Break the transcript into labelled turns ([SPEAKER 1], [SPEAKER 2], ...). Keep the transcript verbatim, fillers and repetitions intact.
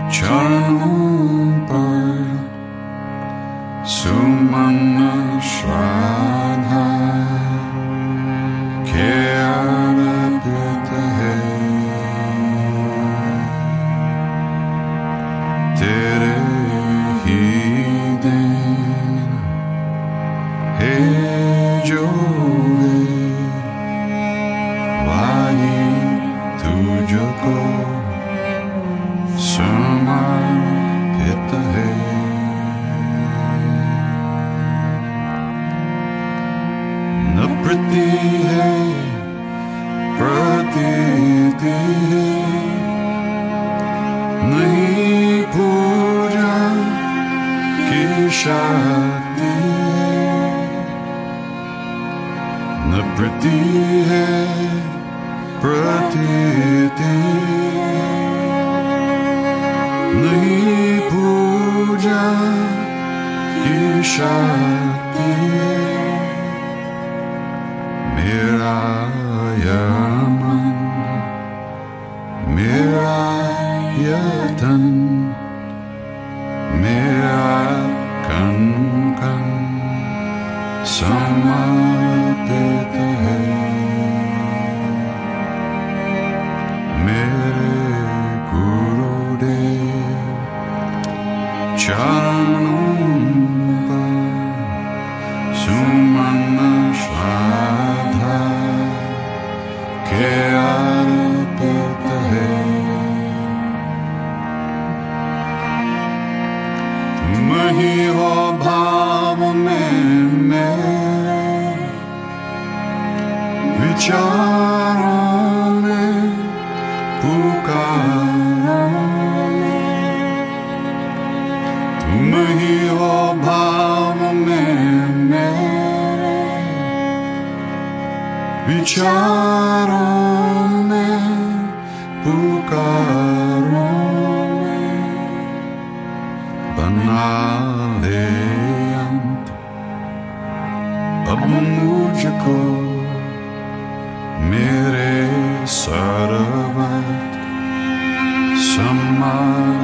[SPEAKER 1] चरणों पर सुमन श्रद्धा के अर्पित है। तेरे ही दिन है जो है वही तुझको समर्पित है। न प्रति है प्रतीति नहीं पूजा की शक्ति न प्रति है प्रतीति नहीं पूजा की शक्ति। मेरा यह मन मेरा यह तन मेरा कन कन समर्पित है। मेरे गुरुदेव चरणों पर सुमन श्रद्धा के अर्पित है। तुम ही हो भाव में मेरे विचारों में पुकारों में। तुम ही हो भाव में मेरे विचारों में पुकारों में। बना दे अंत अब मुझको मेरे सर्वत्र समर्पित